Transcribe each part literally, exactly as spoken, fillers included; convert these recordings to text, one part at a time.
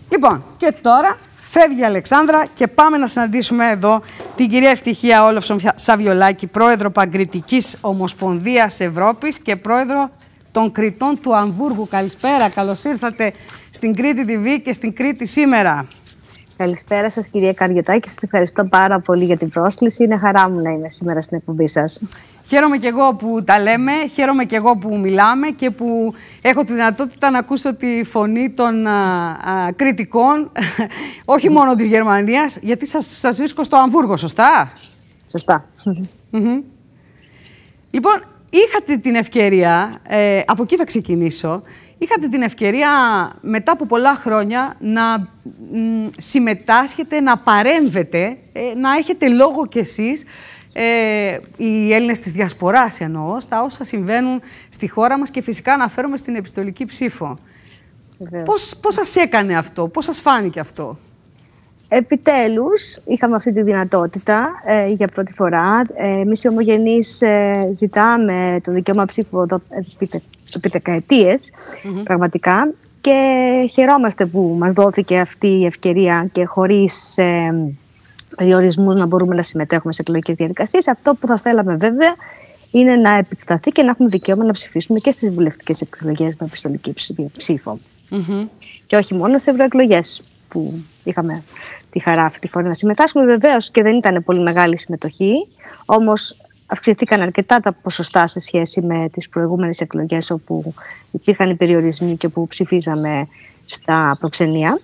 Λοιπόν, και τώρα φεύγει η Αλεξάνδρα και πάμε να συναντήσουμε εδώ την κυρία Ευτυχία Όλοφσον Σαβιολάκη, πρόεδρο Παγκριτικής Ομοσπονδίας Ευρώπης και πρόεδρο των Κριτών του Αμβούργου. Καλησπέρα, καλώς ήρθατε στην Κρήτη τι βι και στην Κρήτη σήμερα. Καλησπέρα σας κυρία Καριωτάκη, σας ευχαριστώ πάρα πολύ για την πρόσκληση. Είναι χαρά μου να είμαι σήμερα στην εκπομπή σας. Χαίρομαι και εγώ που τα λέμε, χαίρομαι και εγώ που μιλάμε και που έχω τη δυνατότητα να ακούσω τη φωνή των α, α, κριτικών, όχι μόνο της Γερμανίας, γιατί σας, σας βρίσκω στο Αμβούργο, σωστά? Σωστά. Mm-hmm. Λοιπόν, είχατε την ευκαιρία, ε, από εκεί θα ξεκινήσω, είχατε την ευκαιρία μετά από πολλά χρόνια να μ, συμμετάσχετε, να παρέμβετε, ε, να έχετε λόγο κι εσείς, Ε, οι Έλληνες της Διασποράς εννοώ, στα όσα συμβαίνουν στη χώρα μας και φυσικά αναφέρομαι στην επιστολική ψήφο. Πώς, πώς σας έκανε αυτό, πώς σας φάνηκε αυτό? Επιτέλους είχαμε αυτή τη δυνατότητα ε, για πρώτη φορά. Ε, εμείς οι ομογενείς ε, ζητάμε το δικαίωμα ψήφου εδώ επί δεκαετίες, mm-hmm. πραγματικά, και χαιρόμαστε που μας δόθηκε αυτή η ευκαιρία και χωρίς Ε, περιορισμούς να μπορούμε να συμμετέχουμε σε εκλογικές διαδικασίες. Αυτό που θα θέλαμε βέβαια είναι να επεκταθεί και να έχουμε δικαίωμα να ψηφίσουμε και στις βουλευτικές εκλογές με επιστολική ψήφο. Mm-hmm. Και όχι μόνο σε ευρωεκλογές που είχαμε τη χαρά αυτή τη φορά να συμμετάσχουμε. Βεβαίως και δεν ήταν πολύ μεγάλη συμμετοχή, όμως αυξηθήκαν αρκετά τα ποσοστά σε σχέση με τις προηγούμενες εκλογές όπου υπήρχαν οι περιορισμοί και που ψηφίζαμε στα προξενία.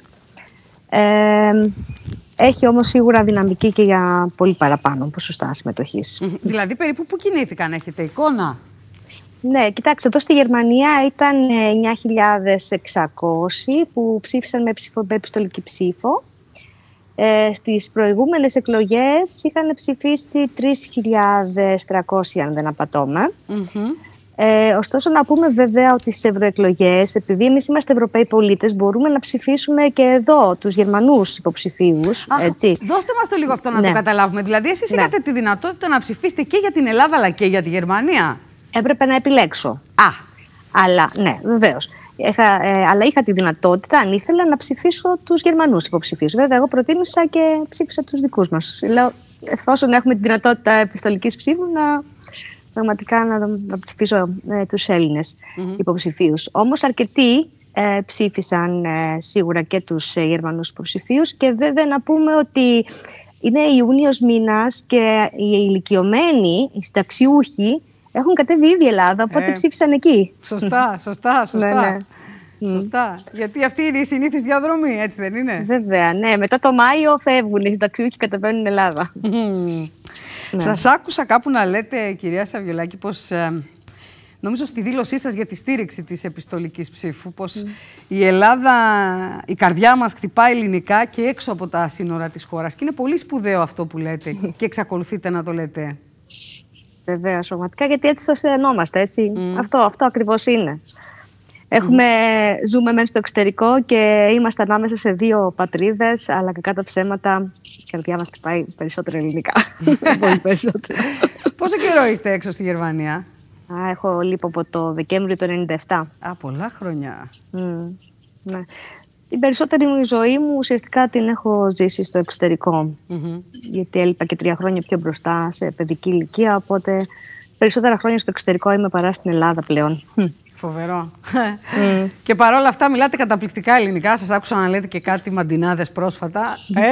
Ε, Έχει όμως σίγουρα δυναμική και για πολύ παραπάνω ποσοστά συμμετοχής. Mm-hmm. Δηλαδή, περίπου πού κινήθηκαν, έχετε εικόνα? Ναι, κοιτάξτε, εδώ στη Γερμανία ήταν εννιά χιλιάδες εξακόσιοι που ψήφισαν με, ψηφο, με επιστολική ψήφο. Ε, στις προηγούμενες εκλογές είχαν ψηφίσει τρεις χιλιάδες τριακόσιοι, αν δεν απατώμε. Mm-hmm. Ε, ωστόσο, να πούμε βέβαια ότι στις ευρωεκλογές, επειδή εμείς είμαστε Ευρωπαίοι πολίτες, μπορούμε να ψηφίσουμε και εδώ τους Γερμανούς υποψηφίους. Αχ, έτσι. Δώστε μας το λίγο αυτό να ναι. το καταλάβουμε. Δηλαδή, εσείς ναι. είχατε τη δυνατότητα να ψηφίσετε και για την Ελλάδα αλλά και για τη Γερμανία. Έπρεπε να επιλέξω. Α. Αλλά, ναι, βεβαίως. Είχα, ε, αλλά είχα τη δυνατότητα, αν ήθελα, να ψηφίσω τους Γερμανούς υποψηφίους. Βέβαια, εγώ προτίμησα και ψήφισα τους δικούς μας. Λέω, εφόσον έχουμε τη δυνατότητα επιστολικής ψήφου, να. Πραγματικά να, να ψηφίσω ε, τους Έλληνες mm-hmm. υποψηφίους. Όμως αρκετοί ε, ψήφισαν ε, σίγουρα και τους ε, Γερμανούς υποψηφίους και βέβαια να πούμε ότι είναι Ιούνιος μήνας και οι ηλικιωμένοι, οι συνταξιούχοι, έχουν κατέβει ήδη η Ελλάδα, οπότε ε, ψήφισαν εκεί. Σωστά, σωστά, σωστά. ναι, ναι. Σωστά. Mm. Γιατί αυτή είναι η συνήθις διαδρομή, έτσι δεν είναι? Βέβαια, ναι. Μετά το Μάιο φεύγουν οι συνταξιούχοι και κατεβαίνουν Ελλάδα. Mm. Ναι. Σας άκουσα κάπου να λέτε, κυρία Σαβιολάκη, πως ε, νομίζω στη δήλωσή σας για τη στήριξη της επιστολικής ψήφου, πως mm. η Ελλάδα, η καρδιά μας χτυπάει ελληνικά και έξω από τα σύνορα της χώρας. Και είναι πολύ σπουδαίο αυτό που λέτε και εξακολουθείτε να το λέτε. Βεβαίως, πραγματικά, γιατί έτσι το αισθανόμαστε, έτσι. Mm. Αυτό, αυτό ακριβώς είναι. Έχουμε, mm. Ζούμε μέσα στο εξωτερικό και είμαστε ανάμεσα σε δύο πατρίδες, αλλά κακά τα ψέματα η καρδιά μας χτυπάει περισσότερο ελληνικά. Πολύ περισσότερο. Πόσο καιρό είστε έξω στη Γερμανία? Α, έχω λείπω από το Δεκέμβριο του ενενήντα επτά. Α, πολλά χρόνια. Mm, ναι. Την περισσότερη μου ζωή μου ουσιαστικά την έχω ζήσει στο εξωτερικό. Mm-hmm. Γιατί έλειπα και τρία χρόνια πιο μπροστά σε παιδική ηλικία, οπότε περισσότερα χρόνια στο εξωτερικό είμαι παρά στην Ελλάδα πλέον. Φοβερό. Mm. Και παρόλα αυτά μιλάτε καταπληκτικά ελληνικά. Σας άκουσα να λέτε και κάτι μαντινάδες πρόσφατα. ε?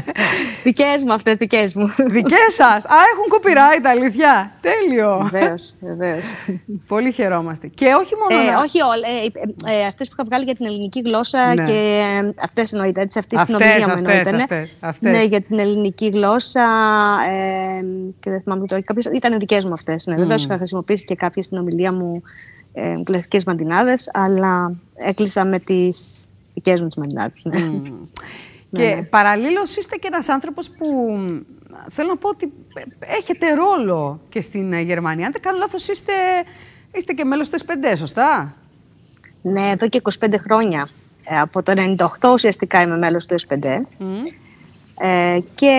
Δικές μου αυτές, δικές μου. Δικές σας! Α, έχουν copyright, αλήθεια. Τέλειο. Βεβαίως, βεβαίως. Πολύ χαιρόμαστε. Και όχι μόνο... Ε, να... όχι όλες. Ε, ε, ε, αυτές που είχα βγάλει για την ελληνική γλώσσα ναι. και ε, αυτές εννοείται. Έτσι, αυτή αυτές, στην ομιλία μου αυτές, εννοείται. Αυτές, αυτές. Ναι, για την ελληνική γλώσσα ε, και δεν θυμάμαι τώρα. Κάποιες, ήταν δικές μου αυτές. Ναι. Mm. Βεβαίως είχα χρησιμοποιήσει και κάποιες στην ομιλία μου ε, κλασικές μαντινάδες, αλλά έκλεισα με τις δικές μου τις μαντινάδες. Ναι. Mm. Και ναι. παραλλήλως είστε και ένας άνθρωπος που θέλω να πω ότι έχετε ρόλο και στην Γερμανία. Αν δεν κάνω λάθος, είστε, είστε και μέλος του ες πέντε, σωστά? Ναι, εδώ και είκοσι πέντε χρόνια. Ε, από το ενενήντα οκτώ ουσιαστικά είμαι μέλος του ες πέντε. Mm. Ε, και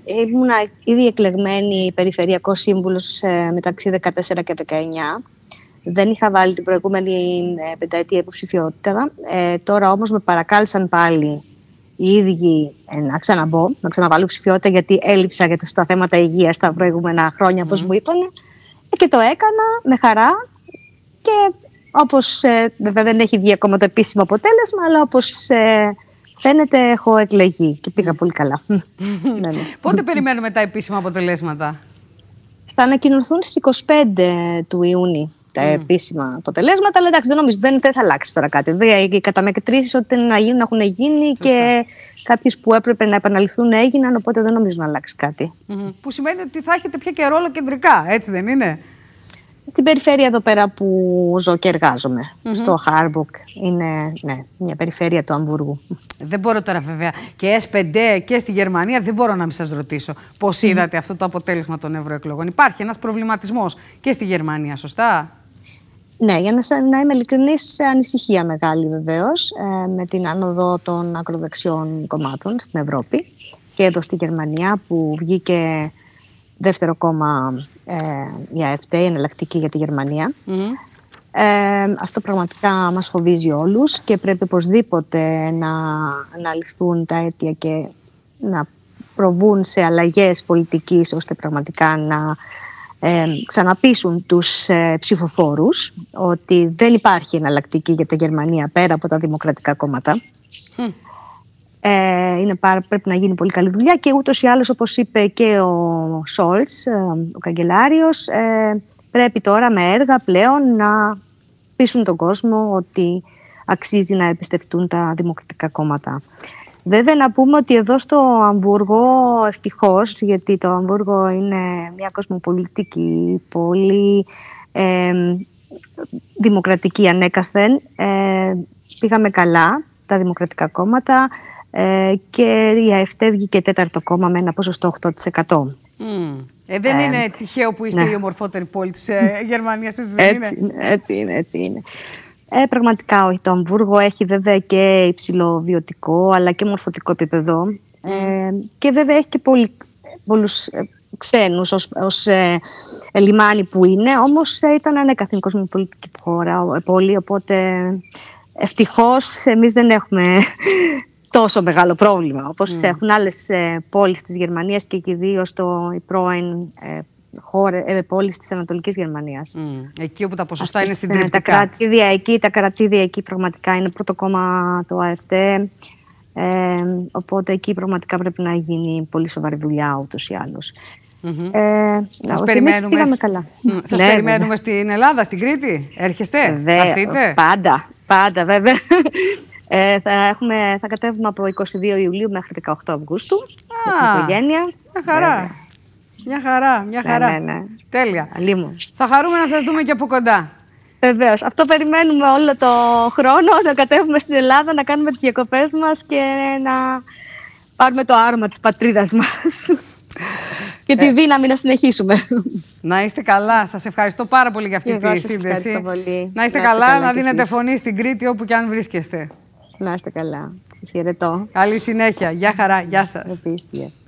ήμουν ήδη εκλεγμένη περιφερειακός σύμβουλος ε, μεταξύ δεκατέσσερα και δεκαεννιά. Δεν είχα βάλει την προηγούμενη ε, πενταετία υποψηφιότητα. Ε, τώρα όμως με παρακάλεσαν πάλι οι ίδιοι ε, να ξαναμπω, να ξαναβάλω ψηφιότητα, γιατί έλειψα για τα θέματα υγείας τα προηγούμενα χρόνια, όπως mm. μου είπανε. Ε, και το έκανα με χαρά. Και όπως ε, βέβαια δεν έχει βγει ακόμα το επίσημο αποτέλεσμα, αλλά όπως ε, φαίνεται έχω εκλεγεί και πήγα mm. πολύ καλά. ναι, ναι. Πότε περιμένουμε τα επίσημα αποτελέσματα? Θα ανακοινωθούν στις είκοσι πέντε του Ιούνιου τα mm. επίσημα αποτελέσματα, αλλά εντάξει, δεν νομίζω, δεν, δεν θα αλλάξει τώρα κάτι. Δηλαδή, οι καταμετρήσεις ό,τι να γίνουν έχουν γίνει. Σωστά. Και κάποιες που έπρεπε να επαναληφθούν έγιναν, οπότε δεν νομίζω να αλλάξει κάτι. Mm-hmm. Που σημαίνει ότι θα έχετε πια και ρόλο κεντρικά, έτσι δεν είναι? Στην περιφέρεια εδώ πέρα που ζω και εργάζομαι, mm-hmm. στο Χάρμπουργκ, είναι ναι, μια περιφέρεια του Αμβούργου. Δεν μπορώ τώρα βέβαια και ες πέντε και στη Γερμανία δεν μπορώ να μην σας ρωτήσω πώς είδατε mm-hmm. αυτό το αποτέλεσμα των ευρωεκλογών. Υπάρχει ένας προβληματισμός και στη Γερμανία, σωστά? Ναι, για να, να είμαι ειλικρινής, ανησυχία μεγάλη βεβαίως ε, με την άνοδο των ακροδεξιών κομμάτων στην Ευρώπη και εδώ στη Γερμανία που βγήκε δεύτερο κόμμα ε, η ΑΕΦΤ, η εναλλακτική για τη Γερμανία. Mm. Ε, αυτό πραγματικά μας φοβίζει όλους και πρέπει οπωσδήποτε να αναλυθούν τα αίτια και να προβούν σε αλλαγές πολιτικής ώστε πραγματικά να ε, ξαναπείσουν τους ε, ψηφοφόρους ότι δεν υπάρχει εναλλακτική για τη Γερμανία πέρα από τα δημοκρατικά κόμματα. Mm. Ε, είναι πάρα, πρέπει να γίνει πολύ καλή δουλειά και ούτως ή άλλως, όπως είπε και ο Σόλτς, ο καγκελάριος, ε, πρέπει τώρα με έργα πλέον να πείσουν τον κόσμο ότι αξίζει να εμπιστευτούν τα δημοκρατικά κόμματα. Βέβαια να πούμε ότι εδώ στο Αμβούργο, ευτυχώς, γιατί το Αμβούργο είναι μια κοσμοπολιτική, πολύ ε, δημοκρατική ανέκαθεν, ε, πήγαμε καλά τα δημοκρατικά κόμματα, Ε, και η ΑΕΦΤ βγήκε τέταρτο κόμμα με ένα ποσοστό οκτώ τοις εκατό. Mm. Ε, δεν ε, είναι τυχαίο που είστε ναι. η ομορφότερη πόλη της ε, Γερμανίας, έτσι δεν έτσι, είναι? Έτσι είναι, έτσι είναι. Ε, πραγματικά όχι. Το Αμβούργο έχει βέβαια και υψηλό βιωτικό αλλά και μορφωτικό επίπεδο. Mm. Ε, και βέβαια έχει και πολύ, πολλούς ε, ξένους ως, ως ε, ε, λιμάνι που είναι. Όμως ε, ήταν ανέκαθεν κοσμοπολιτική χώρα, ε, πόλη, οπότε ευτυχώς εμείς δεν έχουμε τόσο μεγάλο πρόβλημα, όπως mm. έχουν άλλες ε, πόλεις της Γερμανίας και κυρίως το, η πρώην ε, χώρε, ε, πόλεις της Ανατολικής Γερμανίας. Mm. Εκεί όπου τα ποσοστά Αυτές, είναι συντριπτικά. Τα κρατήδια εκεί, τα κρατήδια εκεί πραγματικά είναι πρώτο κόμμα το ΑΕΦΤ, ε, οπότε εκεί πραγματικά πρέπει να γίνει πολύ σοβαρή δουλειά ούτως ή άλλως. Mm-hmm. Ε, σας περιμένουμε, σ... καλά. Mm. Σας ναι, περιμένουμε ναι. στην Ελλάδα, στην Κρήτη. Έρχεστε, Βε... θα έρθετε? Πάντα, πάντα βέβαια. Ε, θα, έχουμε, θα κατέβουμε από είκοσι δύο Ιουλίου μέχρι δεκαοκτώ Αυγούστου. Α, με την οικογένεια. Μια χαρά. Βέβαια. Μια χαρά, μια χαρά. Ναι, ναι, ναι. Τέλεια. Αλλήμου. Θα χαρούμε να σας δούμε και από κοντά. Βεβαίως. Αυτό περιμένουμε όλο το χρόνο, να κατέβουμε στην Ελλάδα, να κάνουμε τις διακοπές μας και να πάρουμε το άρωμα της πατρίδας μας. Και τη δύναμη να συνεχίσουμε. Να είστε καλά. Σας ευχαριστώ πάρα πολύ για αυτή τη σύνδεση. Πολύ. Να είστε να καλά, καλά, να δίνετε εσείς φωνή στην Κρήτη όπου και αν βρίσκεστε. Να είστε καλά. Σας χαιρετώ. Καλή συνέχεια. Γεια χαρά. Γεια σας. Επίσης.